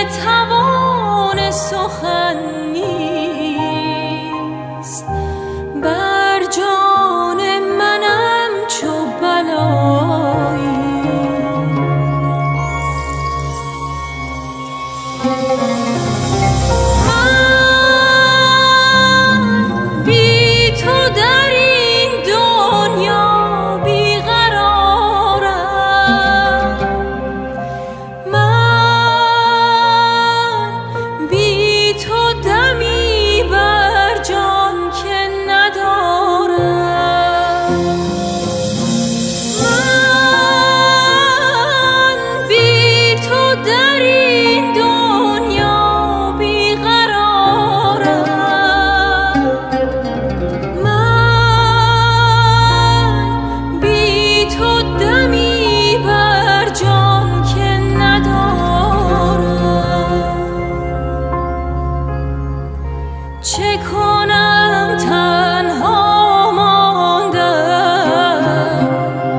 توان سخن نیست، بر جان منم چو بلایی. من بی تو در این دنیا بیقرارم، من بی تو دمی بر جان که ندارم، من بی تو در این دنیا بیقرارم، من بی تو دمی بر جان که ندارم. چه کنم تنها ماندم،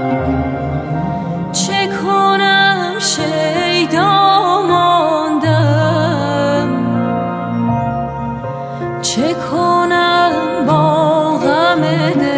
چه کنم شیدا ماندم، چه کنم با غم دل